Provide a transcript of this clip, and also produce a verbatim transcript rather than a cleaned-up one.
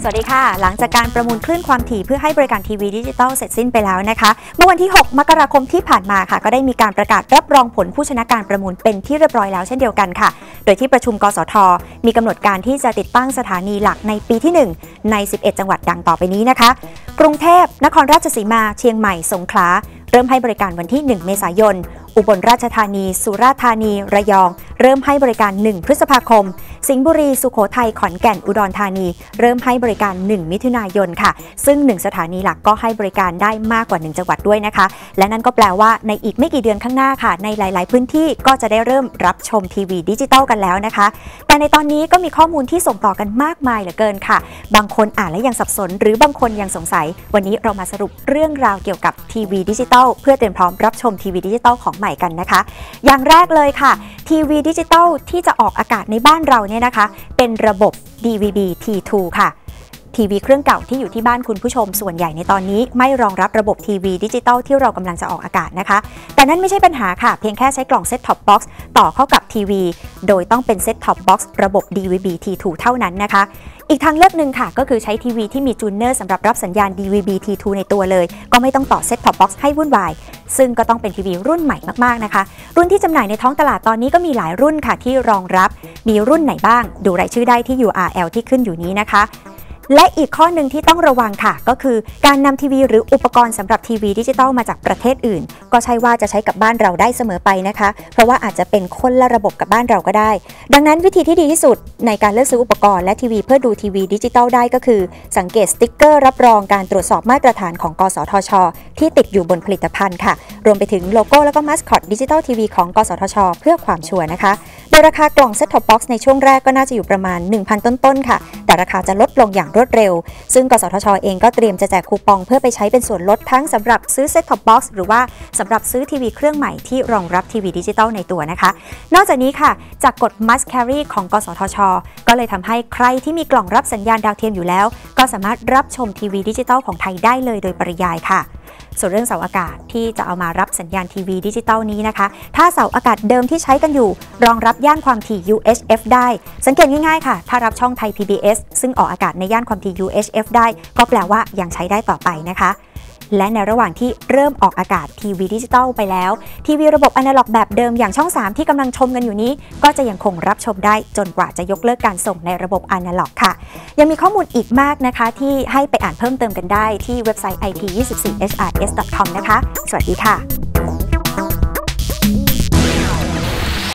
สวัสดีค่ะหลังจากการประมูลคลื่นความถี่เพื่อให้บริการทีวีดิจิทัลเสร็จสิ้นไปแล้วนะคะเมื่อวันที่หกมกราคมที่ผ่านมาค่ะก็ได้มีการประกาศรับรองผลผู้ชนะการประมูลเป็นที่เรียบร้อยแล้วเช่นเดียวกันค่ะโดยที่ประชุมกสทมีกำหนดการที่จะติดตั้งสถานีหลักในปีที่หนึ่งในสิบเอ็ดจังหวัดดังต่อไปนี้นะคะกรุงเทพนครราชสีมาเชียงใหม่สงขลาเริ่มให้บริการวันที่หนึ่งเมษายนอุบลราชธานีสุราษฎร์ธานีระยองเริ่มให้บริการหนึ่งพฤษภาคมสิงห์บุรีสุโขทัยขอนแก่นอุดรธานีเริ่มให้บริการหนึ่งมิถุนายนค่ะซึ่งหนึ่งสถานีหลักก็ให้บริการได้มากกว่าหนึ่งจังหวัดด้วยนะคะและนั่นก็แปลว่าในอีกไม่กี่เดือนข้างหน้าค่ะในหลายๆพื้นที่ก็จะได้เริ่มรับชมทีวีดิจิตอลกันแล้วนะคะแต่ในตอนนี้ก็มีข้อมูลที่ส่งต่อกันมากมายเหลือเกินค่ะบางคนอ่านและยังสับสนหรือบางคนยังสงสัยวันนี้เรามาสรุปเรื่องราวเกี่ยวกับทีวีดิจิตอลเพื่อเตรียมพร้อมรับชมทีวีดิจิตอลของใหม่กันนะคะอย่างแรกเลยค่ะทีวีดิจิตอลที่จะออกอากาศในบ้านเราเนี่ยนะคะเป็นระบบ ดี วี บี ที ทู ค่ะทีวีเครื่องเก่าที่อยู่ที่บ้านคุณผู้ชมส่วนใหญ่ในตอนนี้ไม่รองรับระบบทีวีดิจิตอลที่เรากำลังจะออกอากาศนะคะแต่นั่นไม่ใช่ปัญหาค่ะเพียงแค่ใช้กล่องเซ็ตท็อปบ็อกซ์ต่อเข้ากับทีวีโดยต้องเป็นเซ็ตท็อปบ็อกซ์ระบบ ดี วี บี ที ทู เท่านั้นนะคะอีกทางเลือกหนึ่งค่ะก็คือใช้ทีวีที่มีจูนเนอร์สำหรับรับสัญญาณ ดี วี บี ที ทู ในตัวเลยก็ไม่ต้องต่อเซ็ตท็อปบ็อกซ์ให้วุ่นวายซึ่งก็ต้องเป็นทีวีรุ่นใหม่มากๆนะคะรุ่นที่จำหน่ายในท้องตลาดตอนนี้ก็มีหลายรุ่นค่ะที่รองรับมีรุ่นไหนบ้างดูรายชื่อได้ที่ ยู อาร์ แอล ที่ขึ้นอยู่นี้นะคะและอีกข้อหนึ่งที่ต้องระวังค่ะก็คือการนำทีวีหรืออุปกรณ์สำหรับทีวีดิจิตอลมาจากประเทศอื่นก็ใช่ว่าจะใช้กับบ้านเราได้เสมอไปนะคะเพราะว่าอาจจะเป็นคนละระบบกับบ้านเราก็ได้ดังนั้นวิธีที่ดีที่สุดในการเลือกซื้ออุปกรณ์และทีวีเพื่อดูทีวีดิจิตอลได้ก็คือสังเกตสติ๊กเกอร์รับรองการตรวจสอบมาตรฐานของกสทช.ที่ติดอยู่บนผลิตภัณฑ์ค่ะรวมไปถึงโลโก้แล้วก็มัสคอตดิจิตอลทีวีของกสทช.เพื่อความชัวร์นะคะโดยราคากล่องเซ็ตท็อปบ็อกซ์ในช่วงแรกก็น่าจะอยู่ประมาณ หนึ่งพัน ต้นๆค่ะแต่ราคาจะลดลงอย่างรวดเร็วซึ่งกสทช.เองก็เตรียมจะแจกคูปองเพื่อไปใช้เป็นส่วนลดทั้งสำหรับซื้อเซ็ตท็อปบ็อกซ์หรือว่าสำหรับซื้อทีวีเครื่องใหม่ที่รองรับทีวีดิจิตอลในตัวนะคะนอกจากนี้ค่ะจากกฎ must carry ของกสทช.ก็เลยทำให้ใครที่มีกล่องรับสัญญาณดาวเทียมอยู่แล้วก็สามารถรับชมทีวีดิจิตอลของไทยได้เลยโดยปริยายค่ะส่วนเรื่องเสาอากาศที่จะเอามารับสัญญาณทีวีดิจิตอลนี้นะคะถ้าเสาอากาศเดิมที่ใช้กันอยู่รองรับย่านความถี่ ยู เอช เอฟ ได้สังเกตง่ายๆค่ะถ้ารับช่องไทย พี บี เอส ซึ่งออกอากาศในย่านความถี่ ยู เอช เอฟ ได้ก็แปลว่ายังใช้ได้ต่อไปนะคะและในระหว่างที่เริ่มออกอากาศทีวีดิจิตอลไปแล้วทีวีระบบอนาล็อกแบบเดิมอย่างช่องสามที่กำลังชมกันอยู่นี้ก็จะยังคงรับชมได้จนกว่าจะยกเลิกการส่งในระบบอนาล็อกค่ะยังมีข้อมูลอีกมากนะคะที่ให้ไปอ่านเพิ่มเติมกันได้ที่เว็บไซต์ ไอ ที ยี่สิบสี่ เอช อาร์ เอส ดอท คอม นะคะสวัสดีค่ะ